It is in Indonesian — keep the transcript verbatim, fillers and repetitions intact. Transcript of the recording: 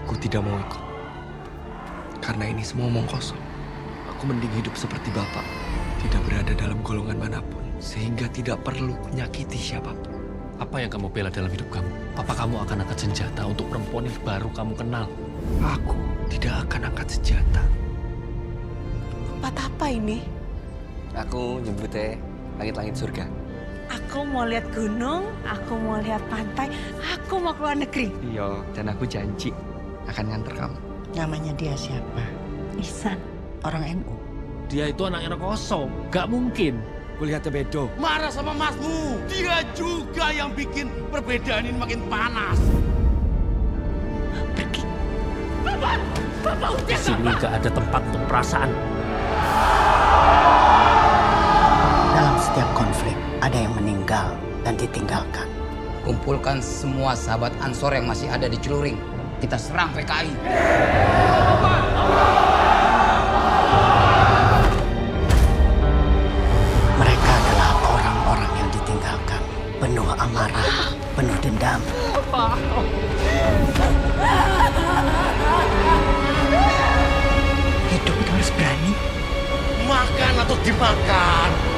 Aku tidak mau ikut. Karena ini semua omong kosong. Aku mending hidup seperti Bapak. Tidak berada dalam golongan manapun. Sehingga tidak perlu menyakiti siapapun. Apa yang kamu bela dalam hidup kamu? Apa kamu akan angkat senjata untuk perempuan yang baru kamu kenal? Aku tidak akan angkat senjata. Tempat apa ini? Aku nyebutnya langit-langit surga. Aku mau lihat gunung, aku mau lihat pantai, aku mau keluar negeri. Iya, dan aku janji akan nganter kamu. Namanya dia siapa? Ihsan. Orang N U. Dia itu anaknya Rekoso. Gak mungkin. Kulihatnya bedo. Marah sama masmu. Dia juga yang bikin perbedaan ini makin panas. Pergi. Bapak! Bapak udah Di sini gak ada tempat untuk perasaan. Dalam setiap konflik, ada yang meninggal dan ditinggalkan. Kumpulkan semua sahabat Ansor yang masih ada di Celuring. Kita serang P K I. Mereka adalah orang-orang yang ditinggalkan. Penuh amarah, penuh dendam. Hidup itu harus berani. makan atau dimakan.